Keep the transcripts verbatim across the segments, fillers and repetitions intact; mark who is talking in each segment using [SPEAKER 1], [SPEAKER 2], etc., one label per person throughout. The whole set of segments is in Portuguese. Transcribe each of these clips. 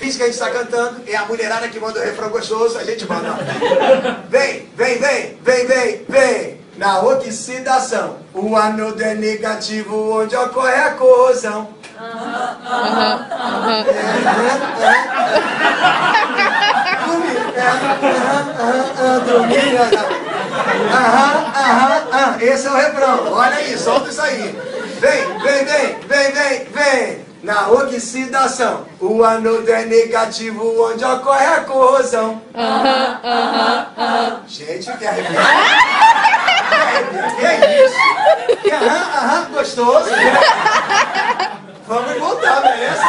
[SPEAKER 1] finge que a gente está cantando, é a mulherada que manda o refrão gostoso, a gente manda. Vem, vem, vem, vem, vem, vem. Na oxidação, o anodo é negativo, onde ocorre a corrosão. Aham, aham, aham. Aham, aham, aham. Esse é o refrão. Olha aí, solta isso aí. Vem, vem, vem, vem, vem, vem. Na oxidação, o anodo é negativo, onde ocorre a corrosão. Aham, aham, aham. Gente, que arrepio. Que é isso? Que aham, aham, gostoso. Vamos voltar, beleza?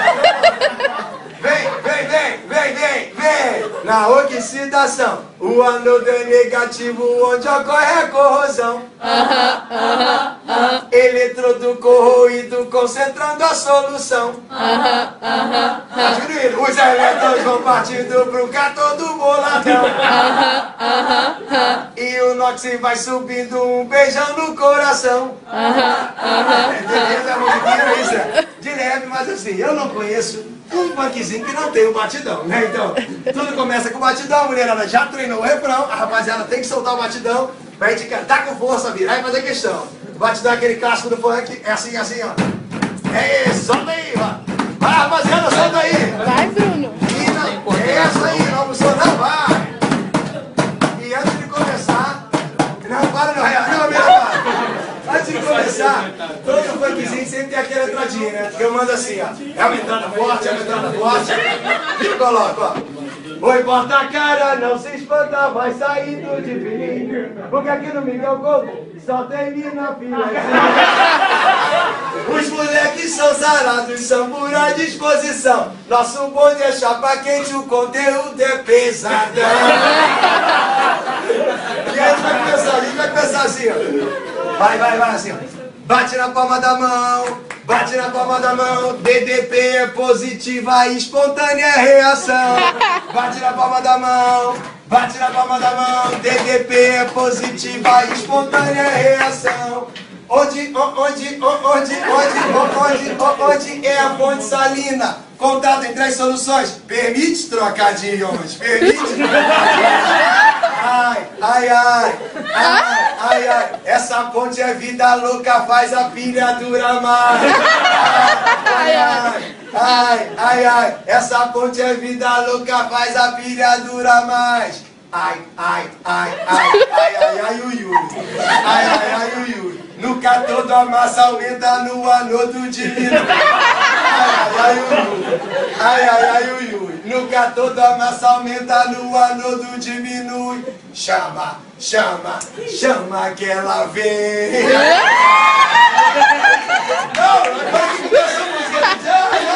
[SPEAKER 1] Vem, vem, vem, vem, vem, vem. Na oxidação, o anodo é negativo, onde ocorre a corrosão. Aham, aham, aham. Eletrodo corroído, concentrando a solução. Aham, aham, aham. Os elétrons vão partindo pro cátodo boladão. Aham, aham, aham. E o Nox vai subindo, um beijão no coração. Aham, aham. Entendeu? A musiquinha isso é de leve, mas assim, eu não conheço um punkzinho que não tem o batidão, né? Então, tudo começa com o batidão, a mulherada já treinou o refrão, a rapaziada tem que soltar o batidão pra gente cantar com força, virar e fazer questão. O batidão é aquele clássico do funk, é assim, assim, ó. É isso, solta aí, ó. Vai, rapaziada, solta aí.
[SPEAKER 2] Vai, Bruno.
[SPEAKER 1] E não, é essa aí, não almoçou, não, vai. E antes de começar, não, para, não, não, não, não. Antes de começar, todo funkzinho sempre tem aquela entradinha, né? Que eu mando assim, ó. É uma entrada forte, é uma entrada forte. E eu coloco, ó. Oi, porta a cara, não se espanta, vai saindo de fininho. Porque aqui no Miguel Couto só tem mina fila. Os moleques são sarados, são por à disposição. Nosso bonde é chapa quente, o conteúdo é pesadão. E aí a gente vai começar, a gente vai começar assim, ó. Vai, vai, vai, assim, ó. Bate na palma da mão, bate na palma da mão. D D P é positiva, espontânea reação. Bate na palma da mão, bate na palma da mão. D D P é positiva, espontânea reação. Onde, onde, onde, onde, onde, onde, onde é a fonte salina? Contato em três soluções. Permite trocadilhos, permite. Ai, ai, ai, ai, ai, ai. Essa ponte é vida louca, faz a pilha durar mais. Ai, ai, ai, ai, ai. Essa ponte é vida louca, faz a pilha durar mais. Ai, ai, ai, ai, ai, ai, ai, ui, ui. Ai, ai, ai, ui, ui. No cátodo a massa aumenta, no anodo diminui. Ai, ai, ai, ui, ui. Ai, ai, ai, ui, ui. No cátodo a massa aumenta, no anodo diminui. Chama, chama, chama que ela vem. Não, agora que começa a música.